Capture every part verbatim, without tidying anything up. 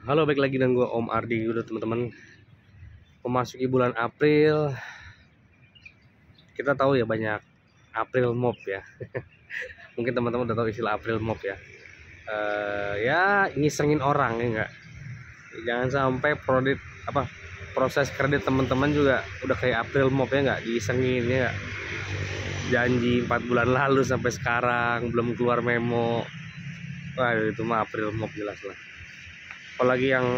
Halo, balik lagi dengan gue Om Ardi. Udah teman-teman memasuki bulan April, kita tahu ya banyak April Mop ya. Mungkin teman-teman udah tahu istilah April Mop ya. Uh, ya ngisengin orang ya enggak. Jangan sampai produk apa proses kredit teman-teman juga udah kayak April Mop ya enggak, diisengin ya enggak? Janji empat bulan lalu sampai sekarang belum keluar memo. Wah, itu mah April Mop jelas lah. Apalagi yang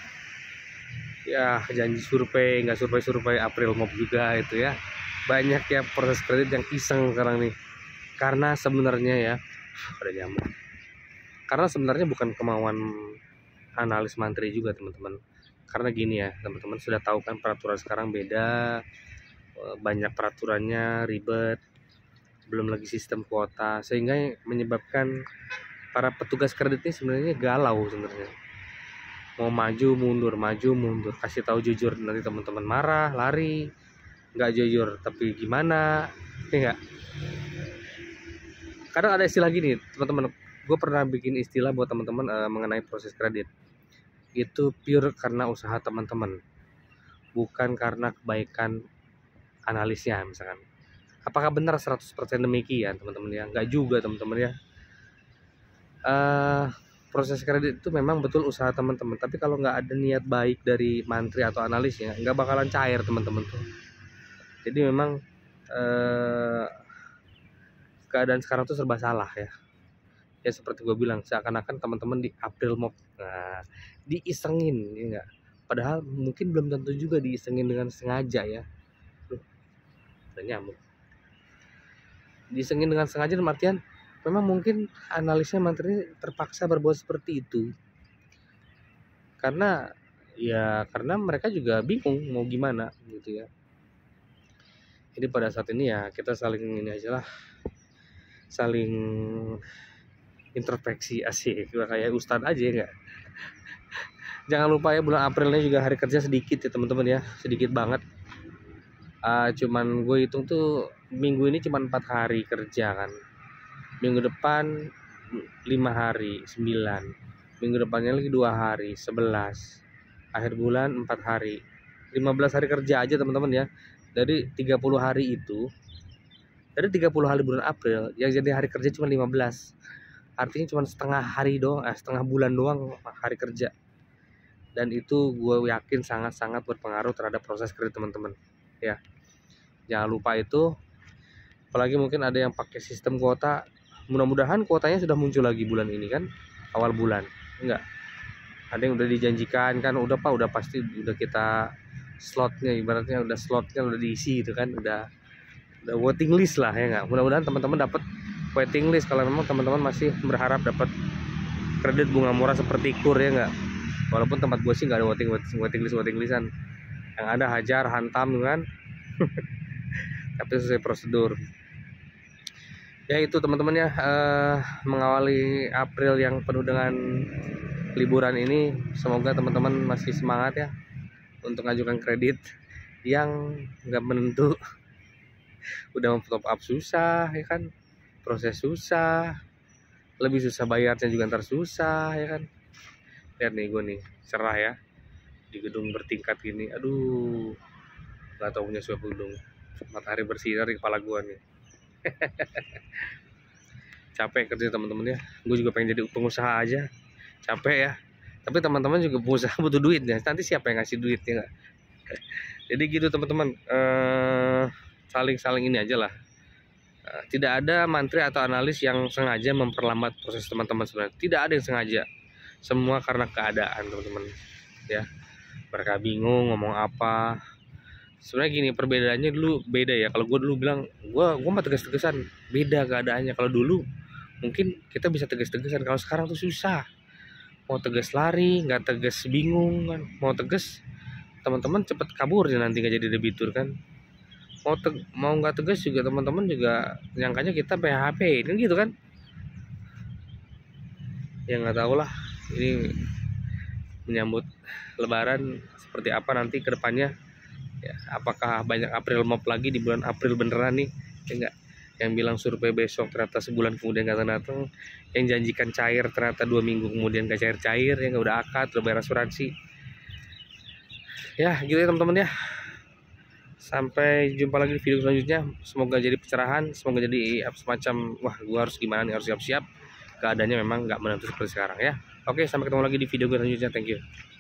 ya janji survei nggak survei-survei April Mop juga itu ya. Banyak ya proses kredit yang iseng sekarang nih, karena sebenarnya ya ada nyamuk, karena sebenarnya bukan kemauan analis mantri juga teman-teman. Karena gini ya teman-teman, sudah tahu kan peraturan sekarang beda, banyak peraturannya ribet, belum lagi sistem kuota, sehingga menyebabkan para petugas kredit ini sebenarnya galau sebenarnya, mau maju mundur maju mundur, kasih tahu jujur nanti teman-teman marah lari, nggak jujur tapi gimana ya nggak. Kadang ada istilah gini teman-teman, gue pernah bikin istilah buat teman-teman uh, mengenai proses kredit itu pure karena usaha teman-teman, bukan karena kebaikan analisnya. Misalkan apakah benar seratus persen demikian teman-teman ya? Nggak juga teman-teman ya. uh, Proses kredit itu memang betul usaha teman-teman, tapi kalau nggak ada niat baik dari mantri atau analisnya, nggak bakalan cair teman-teman tuh. Jadi memang eh, keadaan sekarang tuh serba salah ya. Ya seperti gue bilang, seakan-akan teman-teman di April Mop, nah, diisengin ya enggak. Padahal mungkin belum tentu juga diisengin dengan sengaja ya. Loh, ada nyamuk. Diisengin dengan sengaja dalam artian memang mungkin analisnya mantri terpaksa berbuat seperti itu. Karena ya karena mereka juga bingung mau gimana gitu ya. Jadi pada saat ini ya kita saling ini aja lah, saling introspeksi, asik kayak ustadz aja enggak. Jangan lupa ya bulan Aprilnya juga hari kerja sedikit ya teman-teman ya, sedikit banget. Uh, cuman gue hitung tuh minggu ini cuma empat hari kerja kan. Minggu depan lima hari, sembilan. Minggu depannya lagi dua hari, sebelas. Akhir bulan empat hari, lima belas hari kerja aja teman-teman ya. Dari tiga puluh hari itu, dari tiga puluh hari bulan April yang jadi hari kerja cuma lima belas. Artinya cuma setengah hari doang, eh, setengah bulan doang hari kerja. Dan itu gue yakin sangat-sangat berpengaruh terhadap proses kredit teman-teman ya. Jangan lupa itu. Apalagi mungkin ada yang pakai sistem kuota, mudah-mudahan kuotanya sudah muncul lagi bulan ini kan, awal bulan. Enggak, ada yang udah dijanjikan kan, udah pak udah pasti udah kita slotnya, ibaratnya udah slotnya udah diisi gitu kan, udah udah waiting list lah ya enggak. Mudah-mudahan teman-teman dapat waiting list kalau memang teman-teman masih berharap dapat kredit bunga murah seperti Kur ya enggak. Walaupun tempat gue sih nggak ada waiting waiting list waiting listan, yang ada hajar hantam kan. Tapi sesuai prosedur. Ya itu teman-teman ya, eh, mengawali April yang penuh dengan liburan ini, semoga teman-teman masih semangat ya untuk ngajukan kredit yang nggak menentu. Udah top up susah ya kan, proses susah, lebih susah bayarnya juga ntar susah ya kan. Lihat nih gue nih cerah ya di gedung bertingkat gini, aduh nggak tahu punya suap gedung, matahari bersinar di kepala gue nih. Capek kerja teman-teman ya, gue juga pengen jadi pengusaha aja, capek ya. Tapi teman-teman juga pengusaha butuh duit ya, nanti siapa yang ngasih duit ya nggak. Jadi gitu teman-teman, eh, saling-saling ini aja lah. Eh, tidak ada mantri atau analis yang sengaja memperlambat proses teman-teman, sebenarnya tidak ada yang sengaja, semua karena keadaan teman-teman ya. Mereka bingung ngomong apa. Sebenarnya gini, perbedaannya dulu beda ya. Kalau gue dulu bilang gue gue mah tegas-tegasan, beda keadaannya. Kalau dulu mungkin kita bisa tegas-tegasan, kalau sekarang tuh susah. Mau tegas lari, nggak tegas bingung kan. Mau tegas teman-teman cepet kabur ya, nanti nggak jadi debitur kan. Mau te mau nggak tegas juga teman-teman juga nyangkanya kita P H P kan gitu kan. Ya nggak tahu lah, ini menyambut Lebaran seperti apa nanti ke depannya ya. Apakah banyak April Mop lagi di bulan April beneran nih ya enggak. yang bilang survei besok ternyata sebulan kemudian nggak datang, yang janjikan cair ternyata dua minggu kemudian gak cair-cair, yang udah akad, udah bayar asuransi. Ya gitu ya teman-teman ya. Sampai jumpa lagi di video selanjutnya. Semoga jadi pencerahan, semoga jadi semacam wah gua harus gimana nih, harus siap-siap. Keadaannya memang nggak menentu seperti sekarang ya. Oke, sampai ketemu lagi di video selanjutnya. Thank you.